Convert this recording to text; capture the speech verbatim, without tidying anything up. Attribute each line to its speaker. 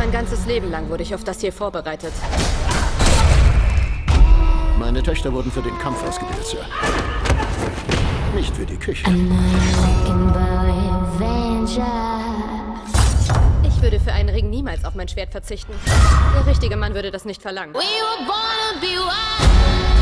Speaker 1: Mein ganzes Leben lang wurde ich auf das hier vorbereitet.
Speaker 2: Meine Töchter wurden für den Kampf ausgebildet, Sir. Nicht für die Küche.
Speaker 1: Ich würde für einen Ring niemals auf mein Schwert verzichten. Der richtige Mann würde das nicht verlangen.
Speaker 3: We were born to be wild.